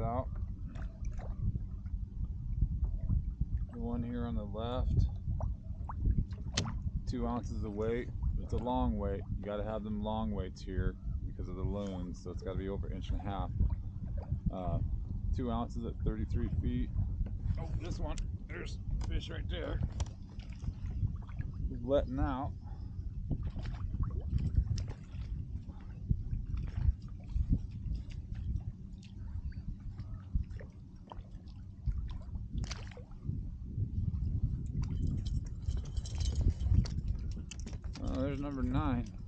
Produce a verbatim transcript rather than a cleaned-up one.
out. The one here on the left, two ounces of weight. It's a long weight. You got to have them long weights here because of the loons, so it's got to be over an inch and a half. Uh, two ounces at thirty-three feet. Oh, this one, there's fish right there. He's letting out. Oh, there's number nine.